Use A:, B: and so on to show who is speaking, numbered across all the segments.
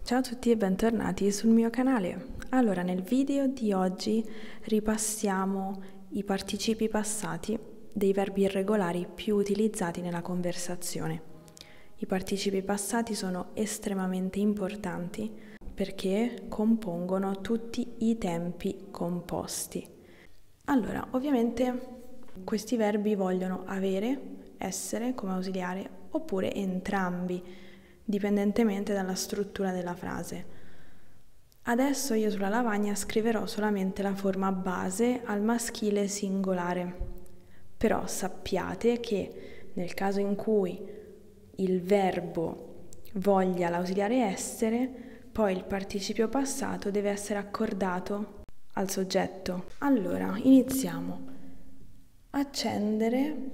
A: Ciao a tutti e bentornati sul mio canale. Allora, nel video di oggi ripassiamo i participi passati dei verbi irregolari più utilizzati nella conversazione. I participi passati sono estremamente importanti perché compongono tutti i tempi composti. Allora, ovviamente questi verbi vogliono avere, essere come ausiliare oppure entrambi, dipendentemente dalla struttura della frase. Adesso io sulla lavagna scriverò solamente la forma base al maschile singolare, però sappiate che nel caso in cui il verbo voglia l'ausiliare essere, poi il participio passato deve essere accordato al soggetto. Allora, iniziamo. Accendere,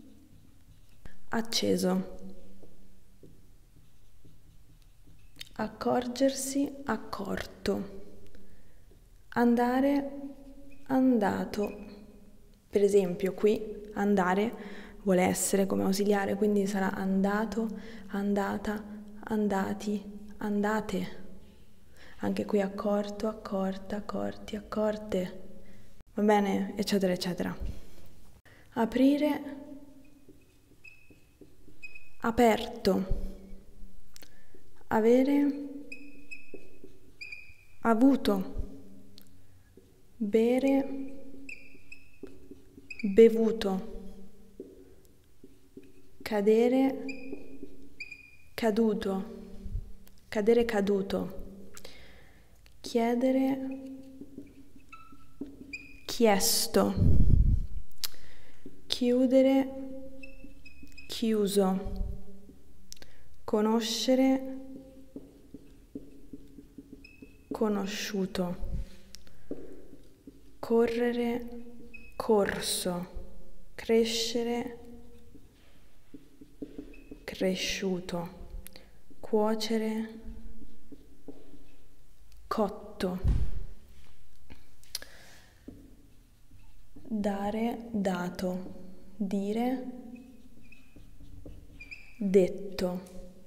A: acceso. Accorgersi, accorto. Andare, andato. Per esempio, qui andare vuole essere come ausiliare, quindi sarà andato, andata, andati, andate. Anche qui accorto, accorta, accorti, accorte. Va bene? Eccetera, eccetera. Aprire, aperto. Avere, avuto. Bere, bevuto. Cadere, caduto. Cadere, caduto. Chiedere, chiesto. Chiudere, chiuso. Conoscere, conosciuto. Correre, corso. Crescere, cresciuto. Cuocere, cotto. Dare, dato. Dire, detto.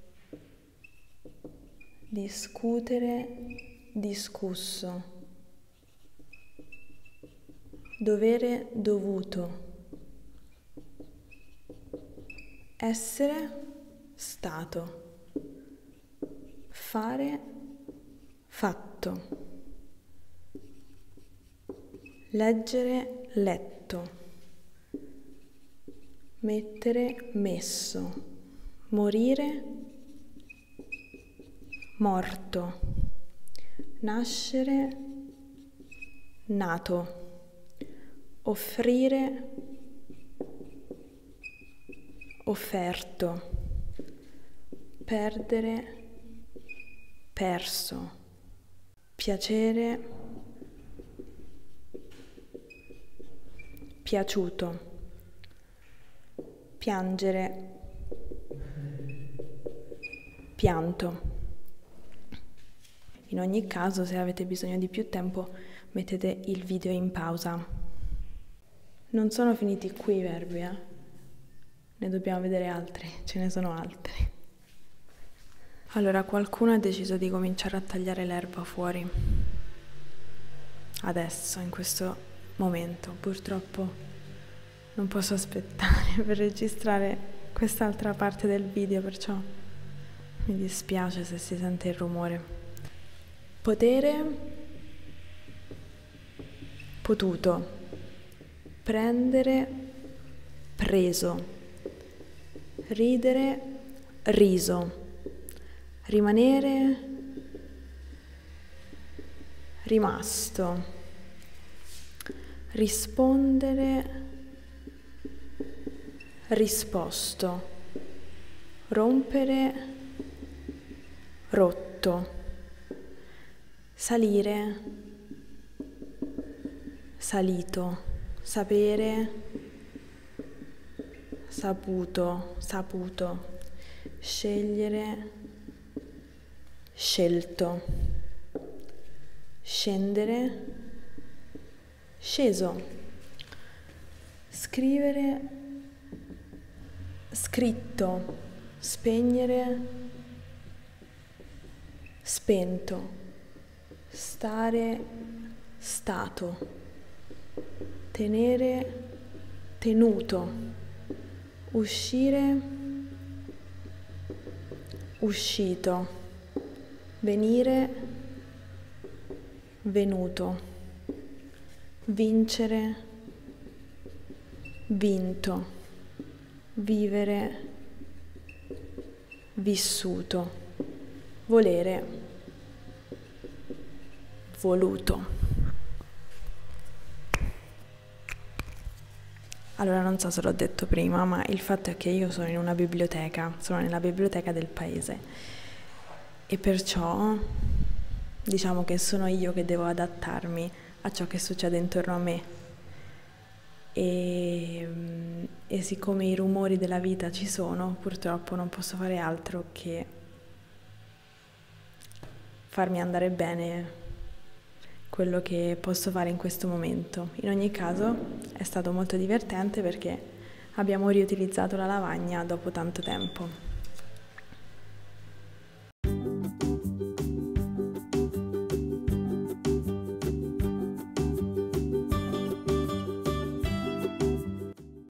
A: Discutere, discusso. Dovere, dovuto. Essere, stato. Fare, fatto. Leggere, letto. Mettere, messo. Morire, morto. Nascere, nato. Offrire, offerto. Perdere, perso. Piacere, piaciuto. Piangere, pianto. In ogni caso, se avete bisogno di più tempo, mettete il video in pausa. Non sono finiti qui i verbi, Ne dobbiamo vedere altri, ce ne sono altri. Allora, qualcuno ha deciso di cominciare a tagliare l'erba fuori. Adesso, in questo momento, purtroppo non posso aspettare per registrare quest'altra parte del video, perciò mi dispiace se si sente il rumore. Potere, potuto. Prendere, preso. Ridere, riso. Rimanere, rimasto. Rispondere, risposto. Rompere, rotto. Salire, salito. Sapere, saputo, saputo. Scegliere, scelto. Scendere, sceso. Scrivere, scritto. Spegnere, spento, stare, stato, tenere, tenuto, uscire, uscito, venire, venuto, vincere, vinto, vivere, vissuto, volere, voluto. Allora, non so se l'ho detto prima, ma il fatto è che io sono in una biblioteca, sono nella biblioteca del paese e perciò diciamo che sono io che devo adattarmi a ciò che succede intorno a me e siccome i rumori della vita ci sono, purtroppo non posso fare altro che farmi andare bene quello che posso fare in questo momento. In ogni caso è stato molto divertente perché abbiamo riutilizzato la lavagna dopo tanto tempo.